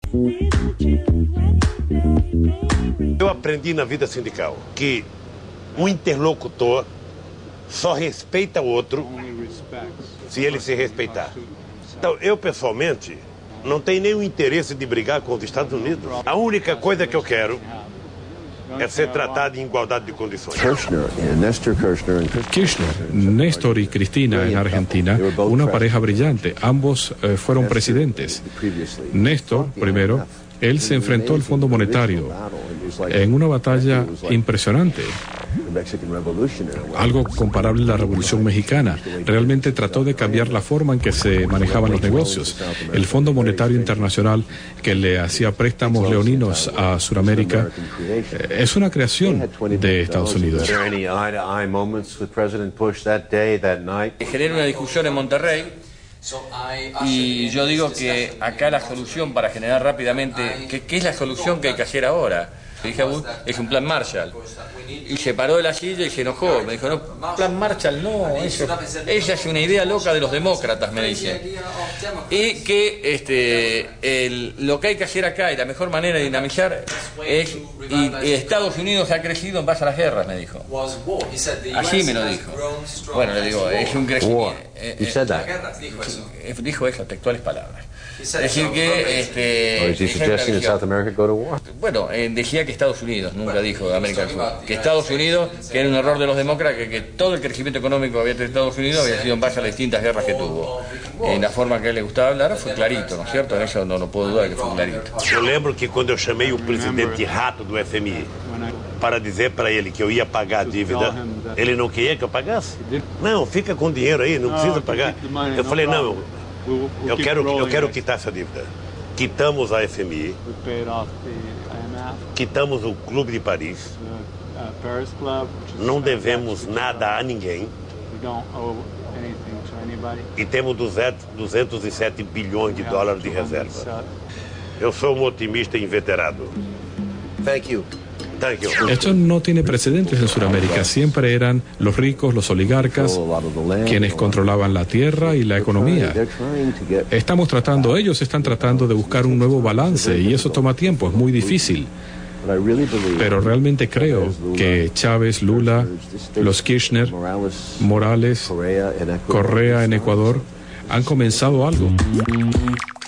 Eu aprendi na vida sindical que um interlocutor só respeita o outro se ele se respeitar. Então, eu pessoalmente não tenho nenhum interesse de brigar com os Estados Unidos. A única coisa que eu quero é ser tratado em igualdade de condições. Kirchner, Néstor y Cristina en Argentina, una pareja brillante. Ambos fueron presidentes. Néstor, primero, él se enfrentó al Fondo Monetario en una batalla impresionante, algo comparable a la Revolución Mexicana. Realmente trató de cambiar la forma en que se manejaban los negocios. El Fondo Monetario Internacional, que le hacía préstamos leoninos a Sudamérica, es una creación de Estados Unidos. Genera una discusión en Monterrey. Y yo digo que acá la solución para generar rápidamente, ¿qué es la solución que hay que hacer ahora? Dije, es un plan Marshall. Y se paró de la silla y se enojó. Me dijo, no, plan Marshall no, esa es una idea loca de los demócratas, me dice. Y que lo que hay que hacer acá y la mejor manera de dinamizar es, y Estados Unidos ha crecido en base a las guerras, me dijo. Así me lo dijo. Bueno, le digo, es un crecimiento. Dijo eso, textuales palabras. Es decir que bueno, decía que Estados Unidos, nunca dijo América del Sur, que Estados Unidos, que era un error de los demócratas, que todo el crecimiento económico que había tenido Estados Unidos había sido en base a las distintas guerras que tuvo. En la forma que a él le gustaba hablar fue clarito, ¿no es cierto? En eso no puedo dudar que fue clarito. Eu lembro que quando eu chamei o presidente rato do FMI para dizer para ele que eu ia pagar a dívida, ele não queria que eu pagasse. Não, fica com o dinheiro aí, não precisa pagar. Eu falei, não, eu quero quitar essa dívida. Quitamos a FMI, quitamos o Clube de Paris, não devemos nada a ninguém e temos 207 bilhões de dólares de reserva. Eu sou um otimista inveterado. Thank you. Esto no tiene precedentes en Sudamérica. Siempre eran los ricos, los oligarcas, quienes controlaban la tierra y la economía. Ellos están tratando de buscar un nuevo balance y eso toma tiempo, es muy difícil. Pero realmente creo que Chávez, Lula, los Kirchner, Morales, Correa en Ecuador han comenzado algo.